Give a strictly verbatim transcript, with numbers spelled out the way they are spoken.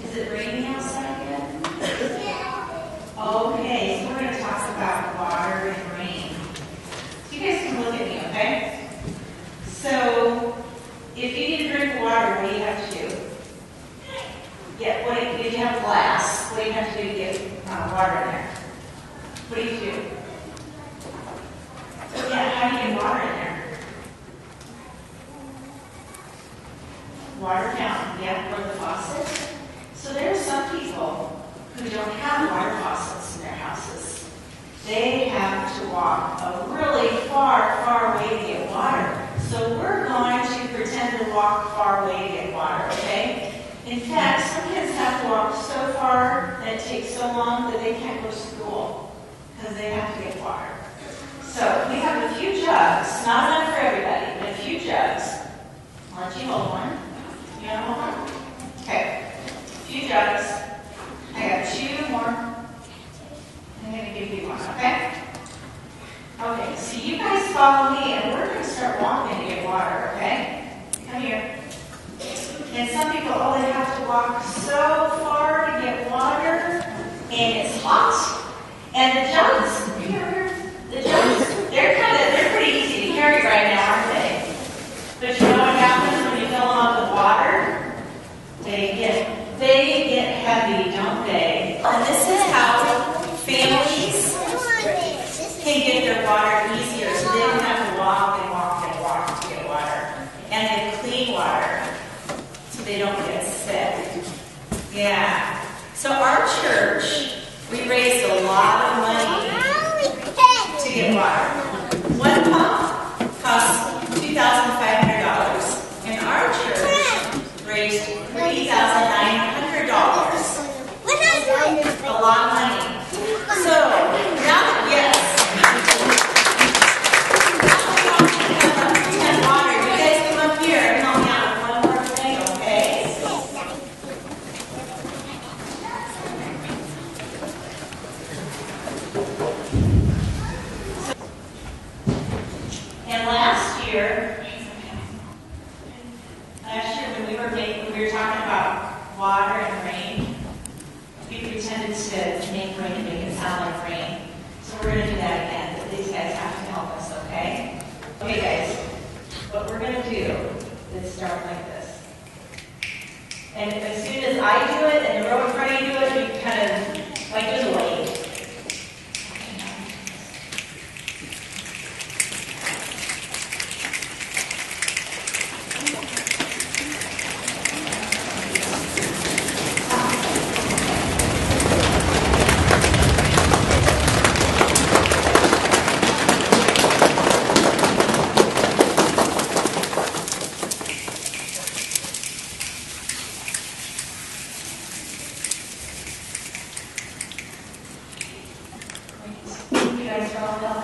Is it raining outside yet? Okay, so we're going to talk about water and rain. So you guys can look at me, okay? So, if you need a drink of water, what do you have to do? Yeah, what do you, if you have a glass, what do you have to do to get uh, water in there? What do you do? Yeah, how do you get water in there? Water fountain, yeah, or the faucet. So there are some people who don't have water faucets in their houses. They have to walk a really far, far way to get water. So we're going to pretend to walk far away to get water, okay? In fact, some kids have to walk so far and it takes so long that they can't go to school because they have to get water. So we have a few jugs, not enough for everybody, but a few jugs. I'll let you hold one. You want to hold one? Okay. A few jugs. I got two more. I'm going to give you one, okay? Okay, so you guys follow me, and we're going to start walking to get water, okay? Come here. And some people, oh, they have to walk so far to get water, and it's hot. And the jugs, here, the jugs, they're kind of, they're pretty easy to carry right now, aren't they? But you know what happens when you fill them up with water? They get, they get heavy, don't they? And this is how families can get their water easier, so they don't have to walk and walk and walk to get water. And they clean water, so they don't get sick. Yeah. So our church, we raised a lot of money to get water. One pump costs two thousand five hundred dollars, and our church raised three thousand nine hundred dollars. A lot of money. So, now, yes. And last year, last year when we were making, when we were talking about water and rain, we pretended to make rain and make it sound like rain. So we're going to do that again. But these guys have to help us, okay? Okay, guys. What we're going to do is start like this. And as soon as I do it and the row in front of you do it, you kind of like there's a wave. You guys are all helping.